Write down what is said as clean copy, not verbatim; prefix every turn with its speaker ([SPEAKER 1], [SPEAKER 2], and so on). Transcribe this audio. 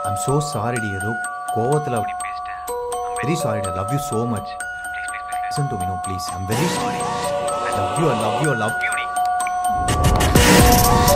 [SPEAKER 1] I'm so sorry D ஏதோ கோவத்துல அப்படி பேசிட்டேன். Very sorry. I love you so much. Listen to me, no, please. I'm very sorry. I love you. I love you. I love you.